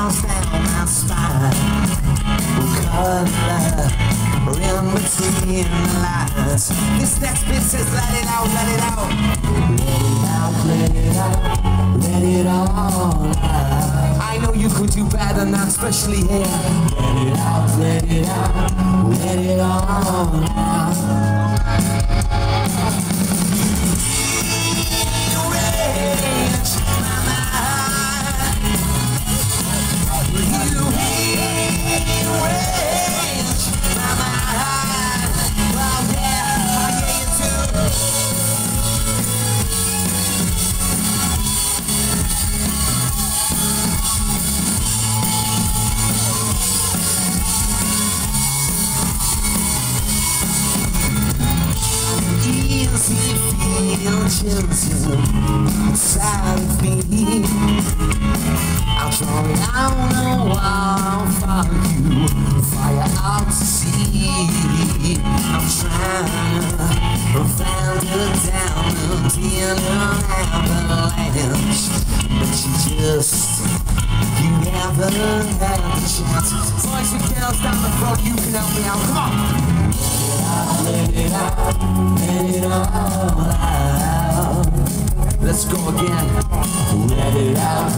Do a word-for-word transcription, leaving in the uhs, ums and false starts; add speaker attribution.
Speaker 1: shivers down my spine. Color in between the lines. This next bit says let it out, let it out. Let it out, let it out, let it all out. I know you could do better now, especially here. Let it out, let it out, let it all out. Children inside of me, I'll draw it down a while for you, fire out to sea. I'm trying to find her down in an avalanche, but you just, you never had the chance. Boys and girls down the front, you can help me out, come on! Let it out, let it all out. Let's go again. Let it out,